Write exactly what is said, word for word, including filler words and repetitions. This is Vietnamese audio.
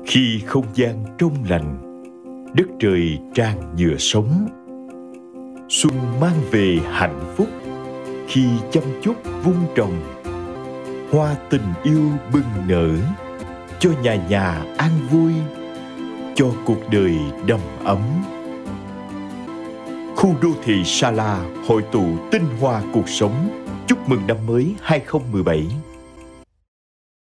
Khi không gian trong lành, đất trời tràn nhựa sống, xuân mang về hạnh phúc khi chăm chút vun trồng. Hoa tình yêu bừng nở, cho nhà nhà an vui, cho cuộc đời đầm ấm. Khu đô thị Sa La hội tụ tinh hoa cuộc sống. Chúc mừng năm mới hai không một bảy.